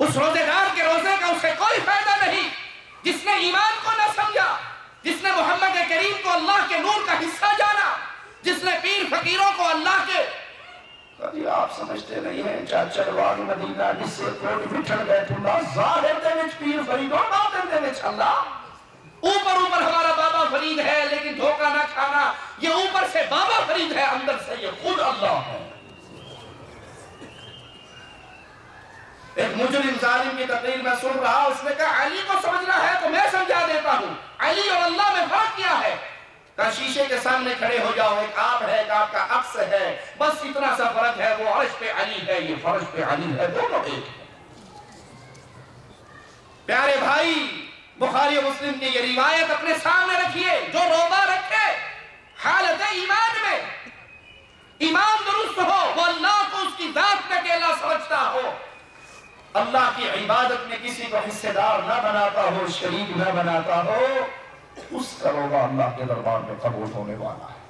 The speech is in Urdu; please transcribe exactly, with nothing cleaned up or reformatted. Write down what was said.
اس روزے دار کے روزے کا اسے کوئی فائدہ نہیں جس نے ایمان کو نہ سمجھا، جس نے محمد کریم کو اللہ کے نور کا حصہ جانا، جس نے پیر فقیروں کو اللہ کے کبھی آپ سمجھتے نہیں ہیں چاچر واگ مدینہ جس سے کوٹ بٹھڑ بیٹھ اللہ ظاہر دے وچ پیر فریدوں باطن دے وچ اللہ، اوپر اوپر ہمارا بابا فرید ہے لیکن دھوکہ نہ کھانا، یہ اوپر سے بابا فرید ہے اندر سے یہ خود اللہ ہے۔ ایک مجرم ظالم کی تقریر میں سن رہا، اس نے کہا علی کو سمجھنا ہے تو میں سمجھا دیتا ہوں، علی اور اللہ میں فرق کیا ہے؟ کہا شیشے کے سامنے کھڑے ہو جاؤ، ایک آپ ہے ایک آپ کا عکس ہے، بس اتنا سا فرق ہے، وہ عرش پہ علی ہے یہ فرش پہ علی ہے، دونوں ایک ہے۔ پیارے بھائی بخاری و مسلم کی یہ روایت اپنے سامنے رکھیے، جو روزہ رکھے حالت ایمان میں، ایمان درست ہو، وہ اللہ کو اس کی ذات میں اکیلا سمجھتا ہو، اللہ کی عبادت میں کسی کو حصے دار نہ بناتا ہو، شریک نہ بناتا ہو، اس کا روزہ اللہ کے دربار میں قبول ہونے والا ہے۔